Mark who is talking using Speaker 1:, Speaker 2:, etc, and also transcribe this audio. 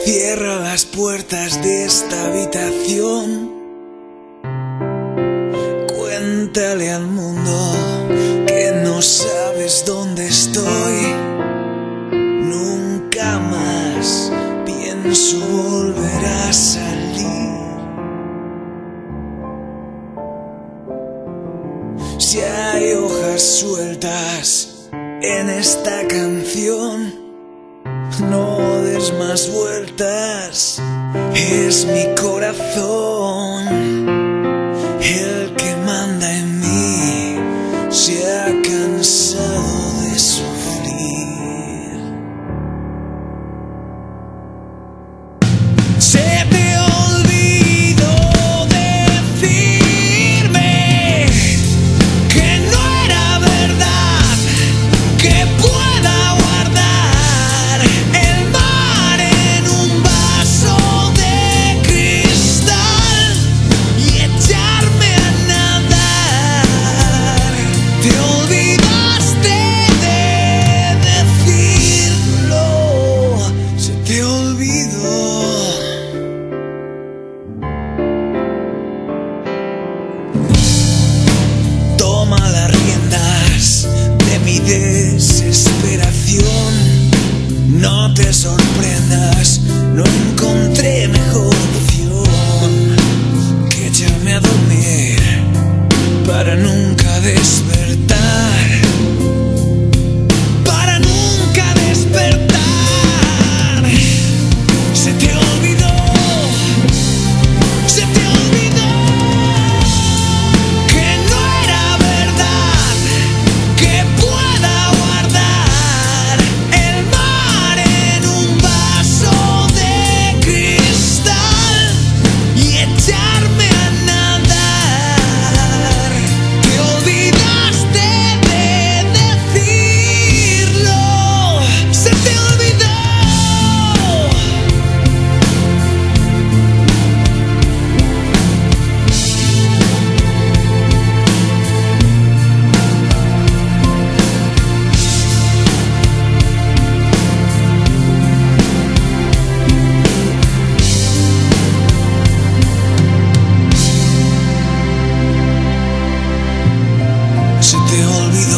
Speaker 1: Cierra las puertas de esta habitación. Cuéntale al mundo que no sabes dónde estoy. Nunca más pienso volver a salir. Si hay hojas sueltas en esta canción, no des más vueltas, es mi corazón el que manda en mí, se ha cansado de sufrir. Se te olvidó decirme que no era verdad que pueda guardar el mar en un vaso de cristal y echarme a nadar. Te olvidaste de decirlo, se te olvidó. Toma las riendas de mi desesperación. No te sorprendas, no encontré mejor opción que echarme a dormir para nunca despertar. Para nunca despertar. Se te olvidó, se te olvidó que no era verdad que pueda guardar el mar en un vaso de cristal y echarme a nadar. Te olvidaste de decirlo, se te olvidó. Se te olvidó.